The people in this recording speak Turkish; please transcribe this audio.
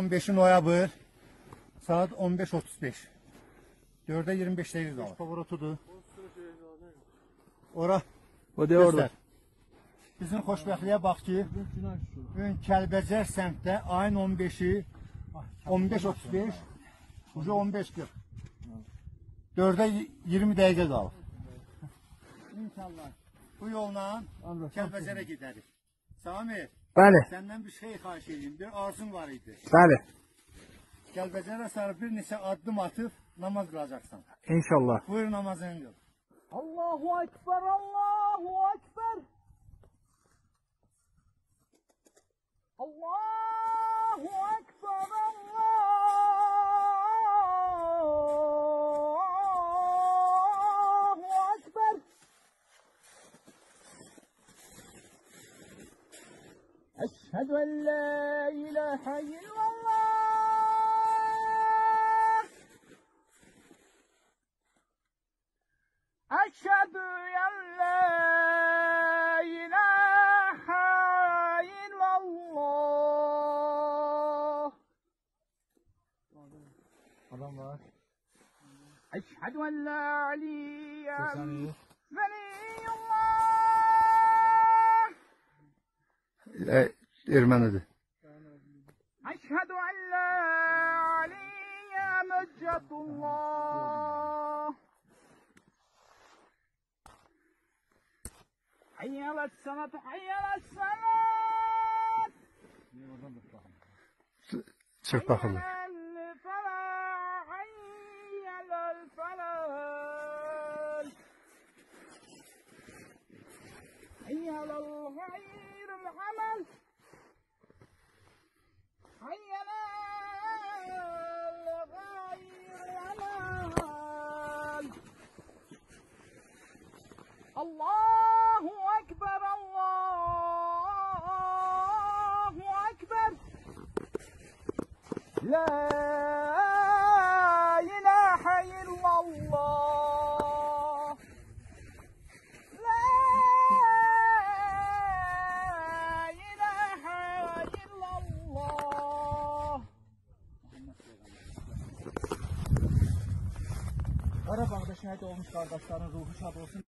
15 noyabr saat 15:35. 4'e 25 dəqiqə qalır. Pavoratudur. Ora. O da orada. Bizim xoşbəxtliyə bax ki, bugün Kəlbəcər səmtdə ayın 15-i 15:35, uca 15:40. 4'e 20 dəqiqə qalır. İnşallah bu yolla Kəlbəcərə gedərik. Samir, Bəli, səndən bir şey xahiş edeyim. Bir arzum var idi. bəli. Kəlbəcərə sarı bir neçə addım atıb namaz qılacaqsan. İnşallah. Buyur namazını qıl. Allahu Ekber, Allahu Ekber. Allahu Ekber, Allahu Ekber. Eşhedü en la ilahe illallah. Eşhedü en la ilahe illallah. Adam var. Eşhedü en la aliyen veliyullah. Ermənidir. Eşhedü en la aliyen müccetullah. Hayy alas salat, hayy alas salat. Çık bakalım. Hayy alal falah. Hayy alal hayril amal. Hayy alal hayril amal. Allahu Ekber, Allahu Ekber. La ilahe illallah. La ilahe illallah. Qarabağda şəhid olmuş qardaşların ruhu şad olsun.